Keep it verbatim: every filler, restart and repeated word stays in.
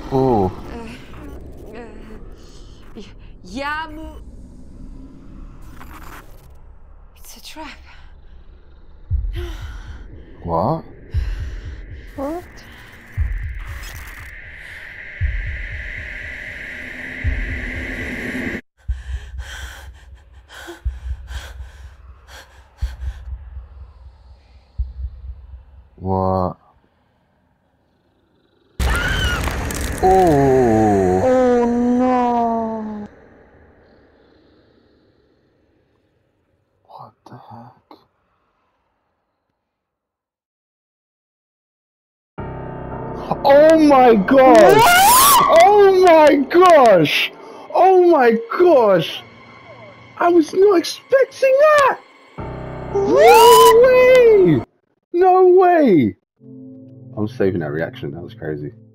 Oh. Yamu. It's a trap. What? What? What? Oh. Oh no. What the heck? Oh my gosh! Oh my gosh! Oh my gosh! I was not expecting that! No way! No way! I'm saving that reaction, that was crazy.